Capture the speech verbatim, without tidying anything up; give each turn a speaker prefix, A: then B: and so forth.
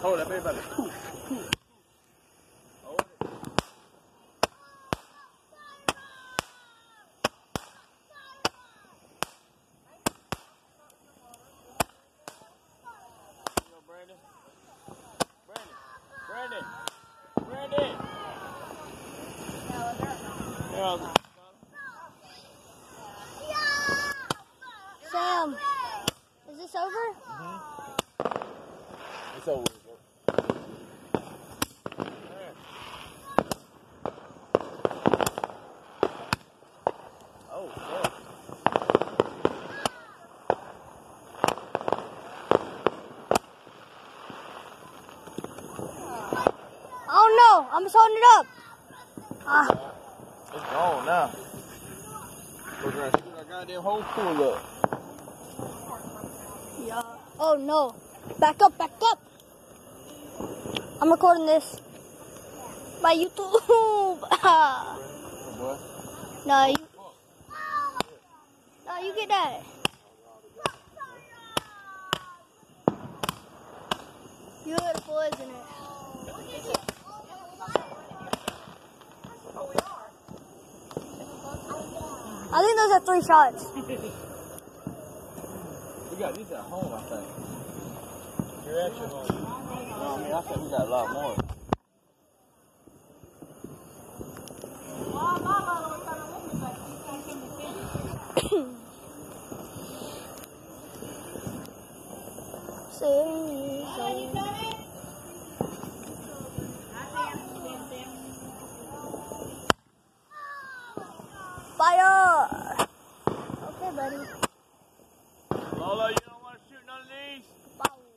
A: Hold that baby. Hold it. Yo, Brandon. Brandon. Brandon. Brandon. Yeah.
B: Sam, is this over?
A: Mm-hmm. It's over. Oh, yeah.
B: I don't know. I'm just holding it up. Ah.
A: It's gone now. Look around. See that goddamn hole pull up.
B: Yeah. Oh no. Back up, back up. I'm recording this. My YouTube. Ah.
A: What?
B: No, you. No, you get that. You heard the boys in it. I think those are three shots.
A: We got these at home, I think. You're at your home. No, I mean, I think we got a lot more.
B: Fire! Okay, buddy.
A: Lola, you don't want to shoot none of these?
B: Wow.